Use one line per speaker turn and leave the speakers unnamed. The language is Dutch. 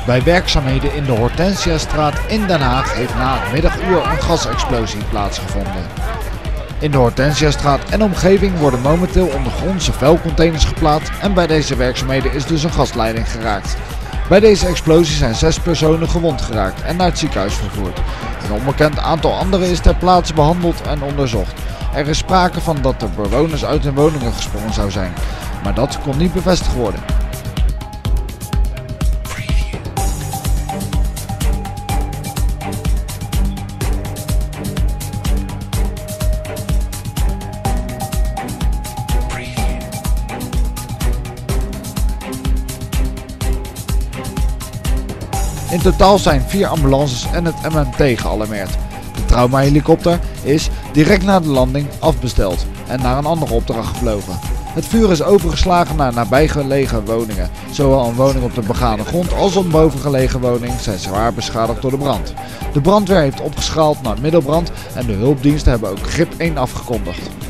Bij werkzaamheden in de Hortensiastraat in Den Haag heeft na het middaguur een gasexplosie plaatsgevonden. In de Hortensiastraat en omgeving worden momenteel ondergrondse vuilcontainers geplaatst en bij deze werkzaamheden is dus een gasleiding geraakt. Bij deze explosie zijn 6 personen gewond geraakt en naar het ziekenhuis vervoerd. Een onbekend aantal anderen is ter plaatse behandeld en onderzocht. Er is sprake van dat de bewoners uit hun woningen gesprongen zou zijn, maar dat kon niet bevestigd worden. In totaal zijn 4 ambulances en het MMT gealarmeerd. De traumahelikopter is direct na de landing afbesteld en naar een andere opdracht gevlogen. Het vuur is overgeslagen naar nabijgelegen woningen. Zowel een woning op de begane grond als een bovengelegen woning zijn zwaar beschadigd door de brand. De brandweer heeft opgeschaald naar middelbrand en de hulpdiensten hebben ook grip 1 afgekondigd.